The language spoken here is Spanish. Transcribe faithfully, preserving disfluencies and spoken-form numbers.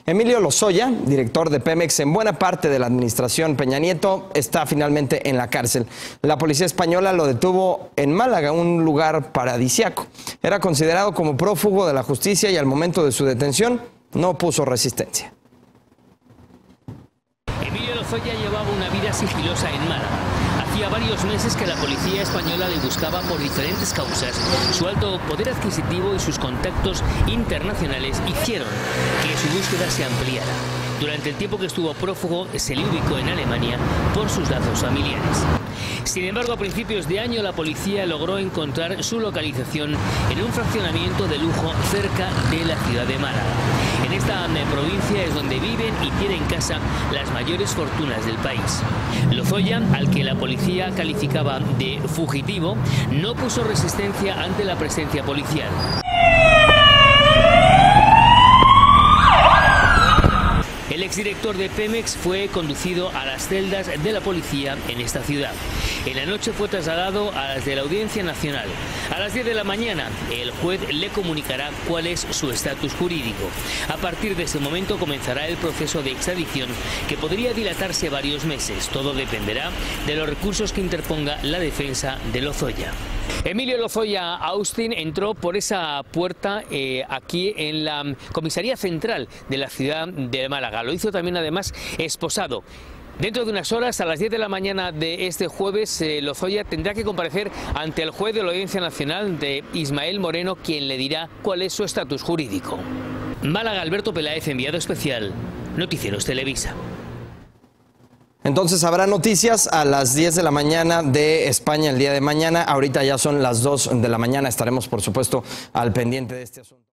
Emilio Lozoya, director de Pemex en buena parte de la administración Peña Nieto, está finalmente en la cárcel. La policía española lo detuvo en Málaga, un lugar paradisiaco. Era considerado como prófugo de la justicia y al momento de su detención no opuso resistencia. Emilio Lozoya llevaba una vida sigilosa en Málaga. Hacía varios meses que la policía española le buscaba por diferentes causas. Su alto poder adquisitivo y sus contactos internacionales hicieron que su búsqueda se ampliara. Durante el tiempo que estuvo prófugo, se le ubicó en Alemania por sus lazos familiares. Sin embargo, a principios de año, la policía logró encontrar su localización en un fraccionamiento de lujo cerca de la ciudad de Málaga. En esta provincia es donde viven y tienen casa las mayores fortunas del país. Lozoya, al que la policía calificaba de fugitivo, no puso resistencia ante la presencia policial. El exdirector de Pemex fue conducido a las celdas de la policía en esta ciudad. En la noche fue trasladado a las de la Audiencia Nacional. A las diez de la mañana, el juez le comunicará cuál es su estatus jurídico. A partir de ese momento comenzará el proceso de extradición, que podría dilatarse varios meses. Todo dependerá de los recursos que interponga la defensa de Lozoya. Emilio Lozoya Austin entró por esa puerta eh, aquí en la comisaría central de la ciudad de Málaga. Lo hizo también, además, esposado. Dentro de unas horas, a las diez de la mañana de este jueves, eh, Lozoya tendrá que comparecer ante el juez de la Audiencia Nacional, de Ismael Moreno, quien le dirá cuál es su estatus jurídico. Málaga, Alberto Peláez, enviado especial, Noticieros Televisa. Entonces habrá noticias a las diez de la mañana de España el día de mañana. Ahorita ya son las dos de la mañana. Estaremos, por supuesto, al pendiente de este asunto.